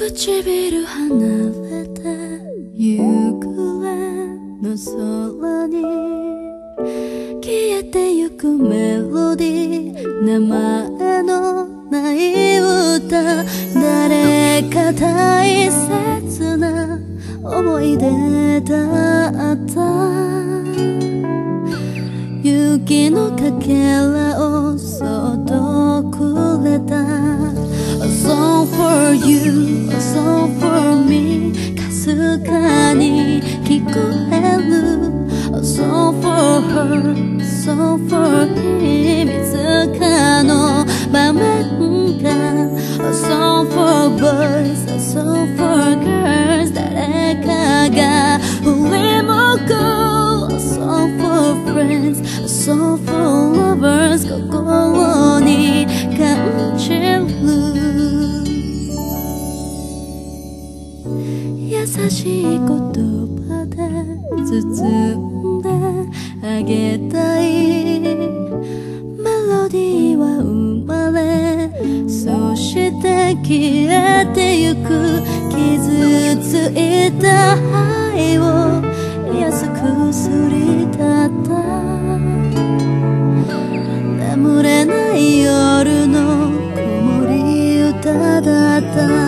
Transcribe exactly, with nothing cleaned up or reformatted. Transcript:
唇離れて夕暮れの空に消えてゆくメロディー、名前のない歌、誰か大切な思い出だった。雪のかけらをそっとくれた。 A song for you, a song for me、 かすかに聞こえる。 A song for her, a song for him、 いつかの場面が。 A song for boys, a song for girls、 誰かが振り向く。 A song for friends, a song for lovers、 心に感じる。優しい言葉で包んであげたい。メロディーは生まれ、そして消えてゆく。傷ついた愛を安くすりたった。眠れない夜の子守歌だった。